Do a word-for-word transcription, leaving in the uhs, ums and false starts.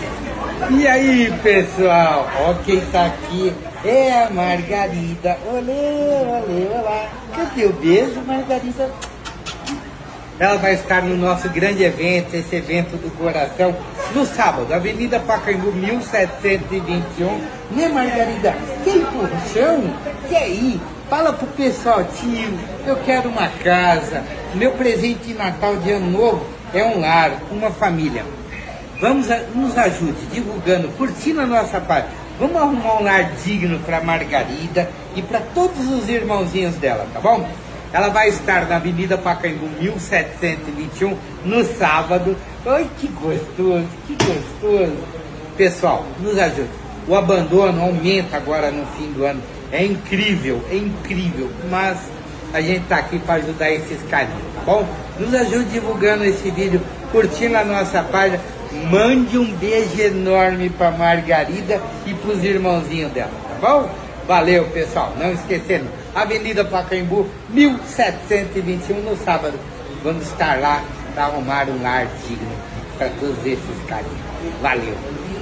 E aí, pessoal, ó quem tá aqui é a Margarida. Olê, olê, olá. Cadê o beijo, Margarida? Ela vai estar no nosso grande evento, esse evento do coração, no sábado, Avenida Pacaembu, mil setecentos e vinte e um. Né, Margarida? Quem por chão? E aí? Fala pro pessoal, tio, eu quero uma casa, meu presente de Natal de Ano Novo é um lar, uma família. Vamos, a, nos ajude divulgando, curtindo a nossa página. Vamos arrumar um lar digno para Margarida e para todos os irmãozinhos dela, tá bom? Ela vai estar na Avenida Pacaembu, mil setecentos e vinte e um, no sábado. Ai, que gostoso, que gostoso. Pessoal, nos ajude. O abandono aumenta agora no fim do ano. É incrível, é incrível. Mas a gente está aqui para ajudar esses carinhos, tá bom? Nos ajude divulgando esse vídeo, curtindo a nossa página. Mande um beijo enorme para Margarida e para os irmãozinhos dela, tá bom? Valeu, pessoal. Não esquecendo, Avenida Pacaembu, mil setecentos e vinte e um, no sábado. Vamos estar lá para arrumar um lar digno para todos esses carinhos. Valeu.